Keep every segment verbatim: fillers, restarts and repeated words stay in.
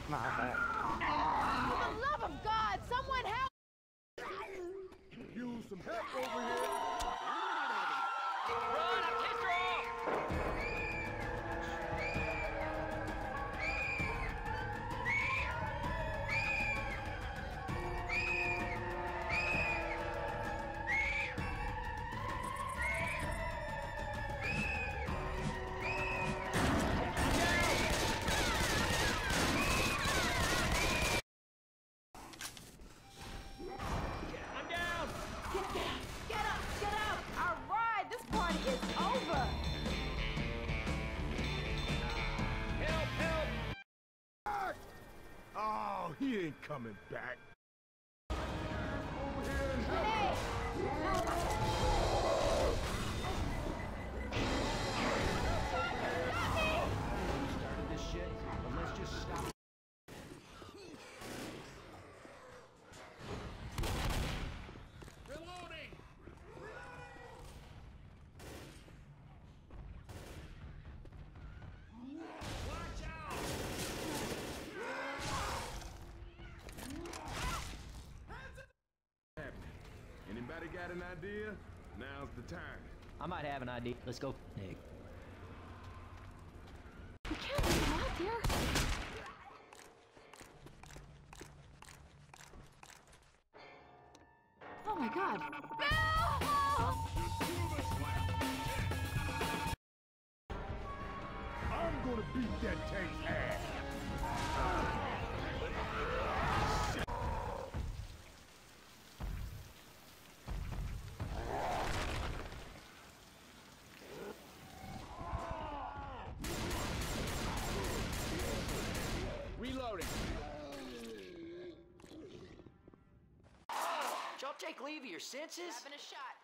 My bad. For the love of God, someone help! Use some help over here. Run! I pissed her off! He ain't coming back. Started this shit, but let's just stop. Reloading! Watch out! Anybody got an idea? Now's the time. I might have an idea. Let's go, Nick. We can't leave him out there. Oh my God. No! I'm gonna beat that tank's ass. Reloading. Did y'all take leave of your senses? Having a shot.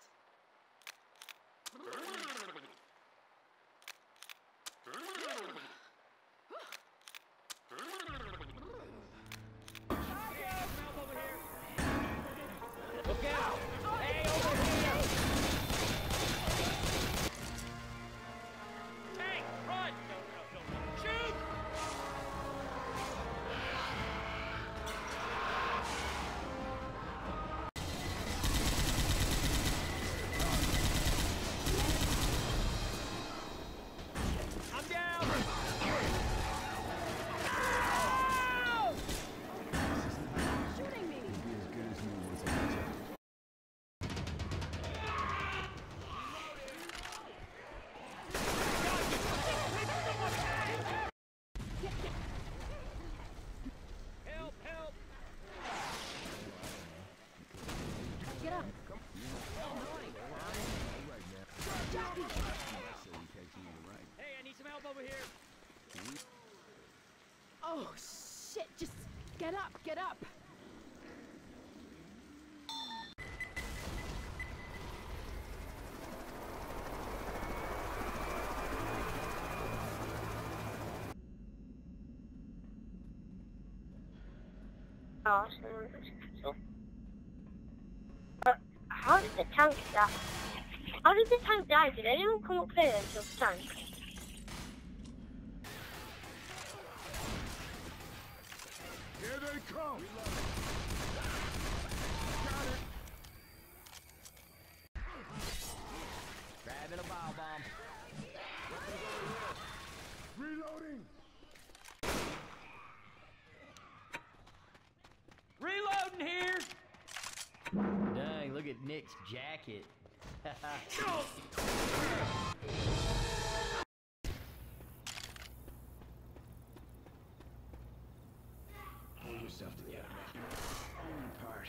Look out! Hey, over here! Tank, run! No, no, no, no. Shoot! I'm down! Ow! Shooting me. Help, help! Get up. Hey, I need some help over here. Oh, shit. Just get up. Get up. Ja, så. How did the tank die? How did the tank die? Did anyone come up here and kill the tank? Here they come. Grabbing a bile bomb. Reloading. Reloading here! Dang, look at Nick's jacket. Pull yourself together, man. Only part.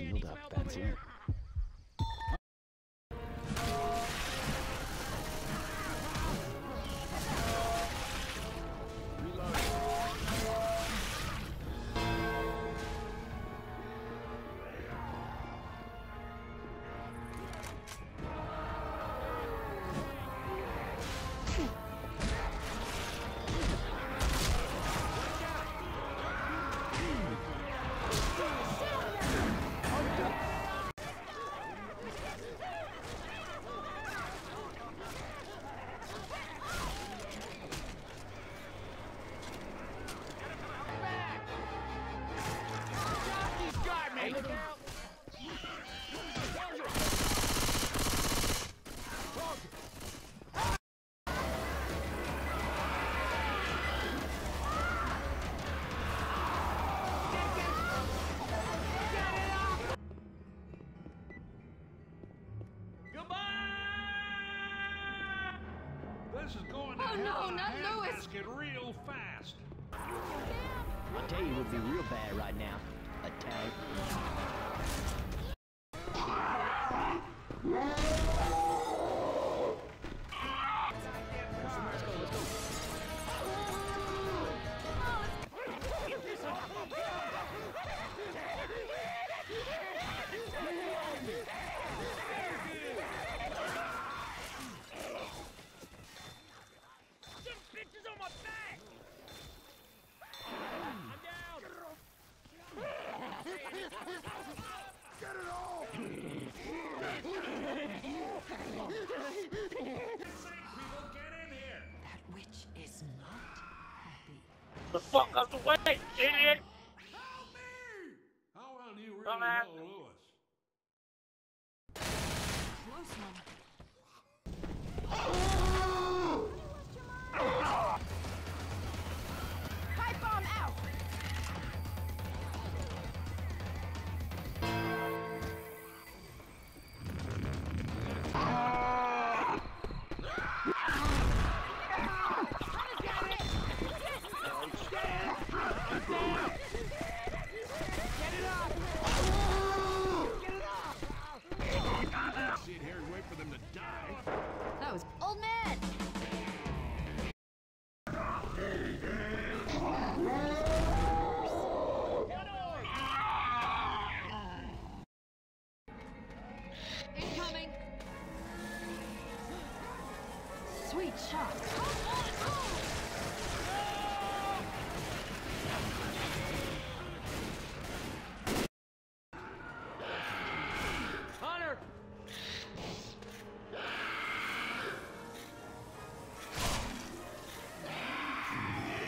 Shield up, that's it. This is going to Oh, no, hell in a not Lewis. handbasket real fast. I'll tell you what would be real bad right now. A tank. The fuck out the way, idiot! Help me! How well do you really Dumbass. know Lewis? Pipe bomb out! Sit here and wait for them to die. That was old man! Incoming! Sweet shot! Hunter!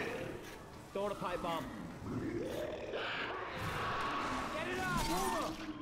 Throw the pipe bomb. Get it up! Over!